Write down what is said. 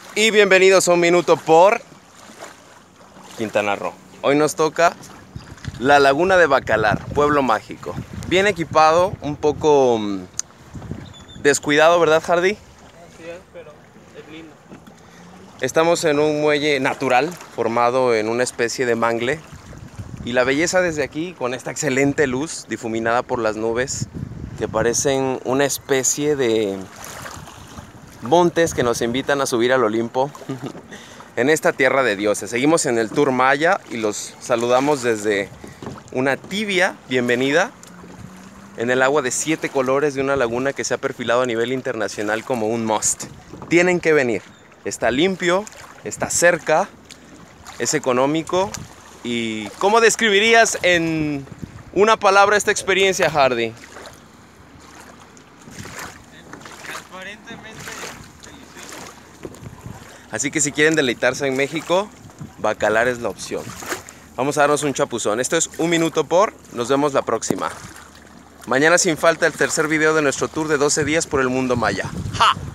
Y bienvenidos a Un Minuto por Quintana Roo. Hoy nos toca la Laguna de Bacalar, pueblo mágico. Bien equipado, un poco descuidado, ¿verdad, Hardy? Así es, pero es lindo. Estamos en un muelle natural formado en una especie de mangle. Y la belleza desde aquí, con esta excelente luz difuminada por las nubes, que parecen una especie de montes que nos invitan a subir al Olimpo en esta tierra de dioses. Seguimos en el Tour Maya y los saludamos desde una tibia bienvenida en el agua de 7 colores de una laguna que se ha perfilado a nivel internacional como un must. Tienen que venir. Está limpio, está cerca, es económico. ¿Y cómo describirías en una palabra esta experiencia, Hardy? Transparentemente delicioso. Así que si quieren deleitarse en México, Bacalar es la opción. Vamos a darnos un chapuzón. Esto es Un Minuto por. Nos vemos la próxima. Mañana sin falta el tercer video de nuestro tour de 12 días por el mundo maya. ¡Ja!